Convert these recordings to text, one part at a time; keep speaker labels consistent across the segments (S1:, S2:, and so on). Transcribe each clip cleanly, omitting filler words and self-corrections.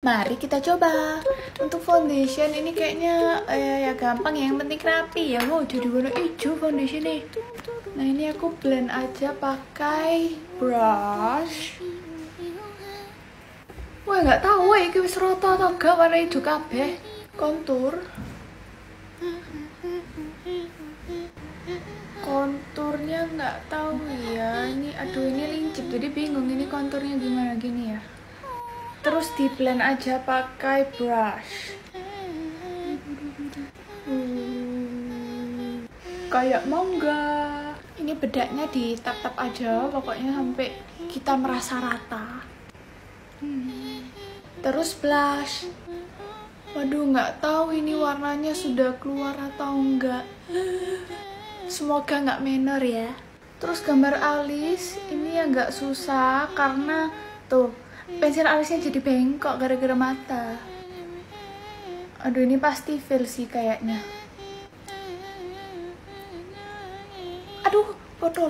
S1: Mari kita coba. Untuk foundation ini kayaknya ya gampang ya, yang penting rapi ya. Wow, jadi warna hijau foundation nih. Nah ini aku blend aja pakai brush. Wah nggak tahu ya, wis rata atau enggak warna hijau kabeh. Kontur. Konturnya nggak tahu ya. Ini aduh ini lincip, jadi bingung ini konturnya gimana gini ya. Terus di blend aja pakai brush. Kayak mangga. Ini bedaknya di tap-tap aja, pokoknya sampai kita merasa rata. Terus blush. Waduh, nggak tahu ini warnanya sudah keluar atau enggak. Semoga nggak menor ya. Terus gambar alis ini agak susah karena tuh pensil alisnya jadi bengkok gara-gara mata. Aduh ini pasti fail sih kayaknya. Aduh botol.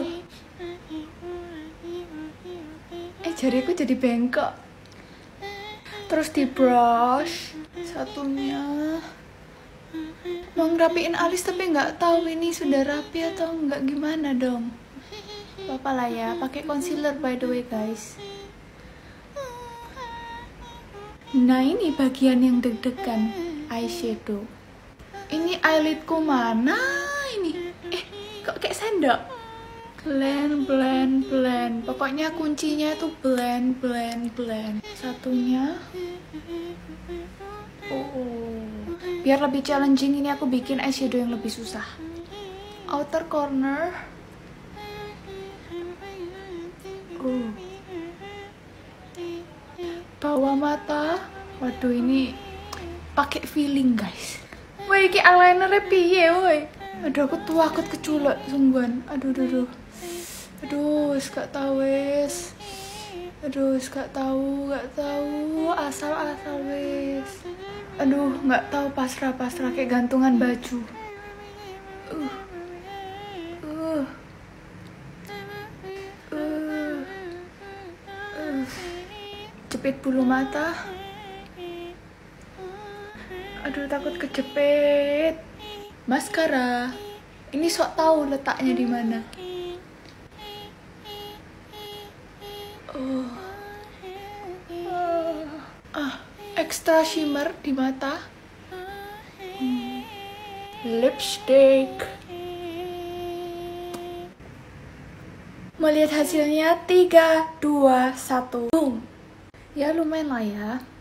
S1: Jariku jadi bengkok. Terus di brush satunya. Mau ngerapiin alis tapi nggak tahu ini sudah rapi atau nggak, gimana dong. Apa lah ya, pakai concealer by the way guys. Nah ini bagian yang deg-degan, eyeshadow. Ini eyelidku mana ini? Kok kayak sendok? Blend, blend, blend. Pokoknya kuncinya itu blend, blend, blend. Satunya. Biar lebih challenging ini aku bikin eyeshadow yang lebih susah. Outer corner. Bawah mata. Waduh ini pakai feeling guys. Woi iki eyelinernya piye woi. Aduh aku tuh takut keculek sungguhan. Aduh gak tahu wes. Gak tahu asal wes. Aduh nggak tahu, pasrah kayak gantungan baju. Jepit bulu mata. Aduh takut kejepit. Maskara. Ini sok tahu letaknya di mana. Extra shimmer di mata. Lipstick. Mau lihat hasilnya? 3, 2, 1. Boom. Ya lumayan lah ya.